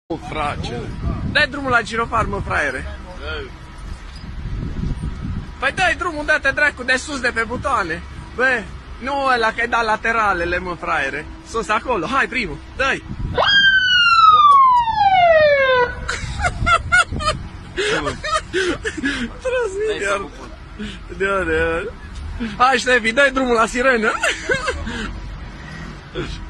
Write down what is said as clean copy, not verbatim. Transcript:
Frate, dai drumul la girofar, mă, fraiere. Păi dai drumul, dă-te dracu de sus de pe butoane. Bă, nu ăla că-i dat lateralele, mă, fraiere. Sus acolo, hai primul, dai. Transmit iar. Hai, Ștefi, dai drumul la sirenă.